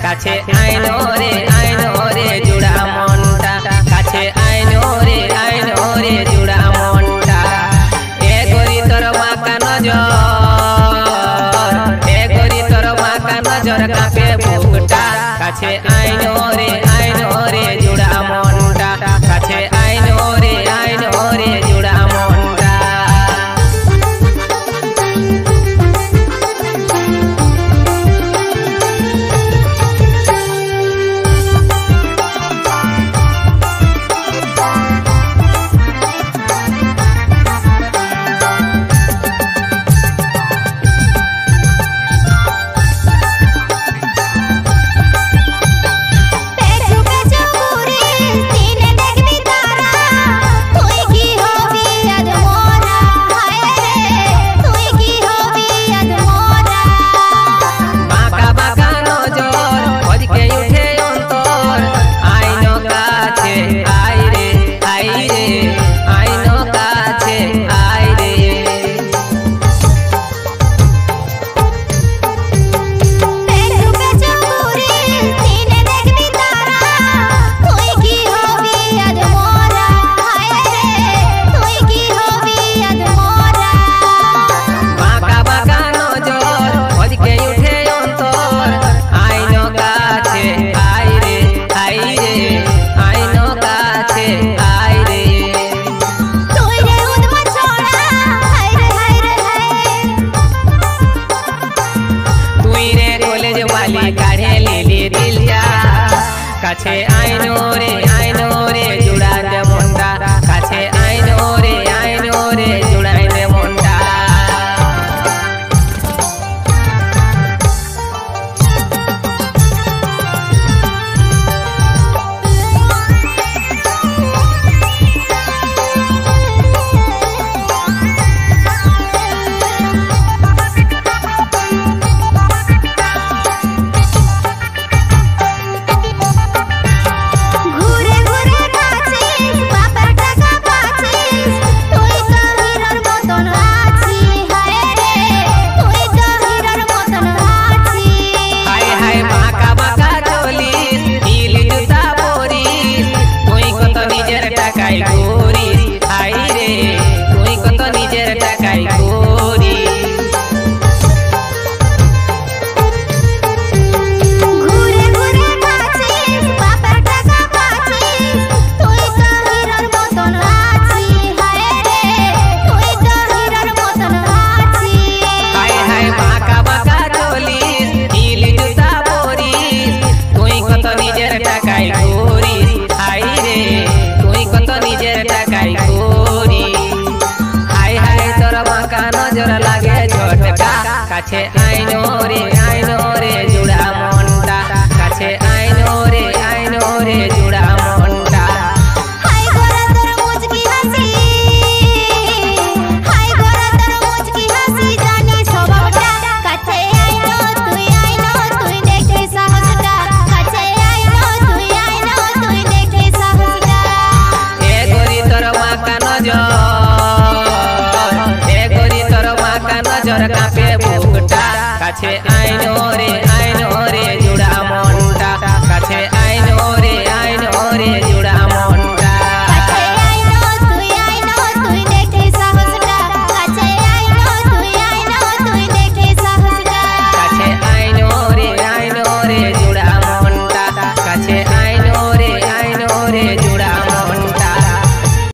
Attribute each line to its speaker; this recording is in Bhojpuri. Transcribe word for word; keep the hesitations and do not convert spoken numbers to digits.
Speaker 1: কাছে আইনো রে আইনো রে জুড়া মনটা কাছে আইনো রে আইনো রে জুড়া মনটা এ গরি তোর মাকা নজর এ গরি তোর মাকা নজর কাঁপে বুকটা কাছে আইনো রে আইনো রে জুড়া মনটা কাছে আইনো রে আইনো রে জুড়া মনটা काढ़े लेली दिल जा काछे आइनो रे आइनो रे जुड़ा दे मुंडा काछे आइनो रे आइनो रे जुड़ा दे मुंडा नजर लागे झटका काछे आइनो रे आइनो रे जुड़ा मनटा काछे आइनो रे आइनो रे जुड़ा मनटा
Speaker 2: हाय गोरा तोर मुचकी हंसी हाय गोरा तोर मुचकी हंसी जानी स्वभावटा काछे आइनो तुई आइनो तुई देखे साहसटा काछे आइनो तुई आइनो तुई देखे साहसटा
Speaker 1: ए गोरी तोर माका नजर नजर कापे बुकटा काछे